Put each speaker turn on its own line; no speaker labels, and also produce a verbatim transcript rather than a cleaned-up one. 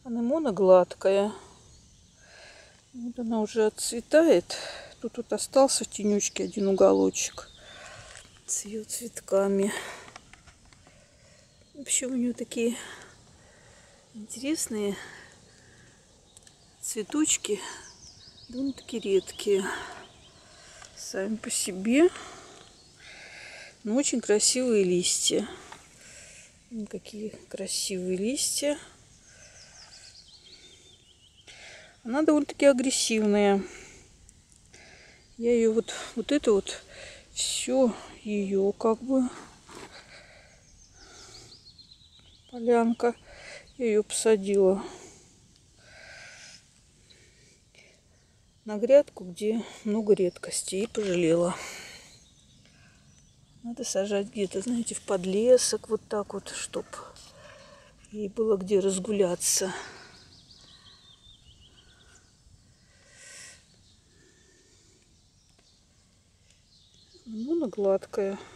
Анемона гладкая. Вот она уже отцветает. Тут вот остался в тенючке один уголочек с ее цветками. Вообще у нее такие интересные цветочки, довольно-таки редкие сами по себе, но очень красивые листья. Какие красивые листья. Она довольно-таки агрессивная. Я ее вот, вот это вот все ее как бы полянка. Я ее посадила на грядку, где много редкостей, и пожалела. Надо сажать где-то, знаете, в подлесок, вот так вот, чтоб ей было где разгуляться. Анемона гладкая.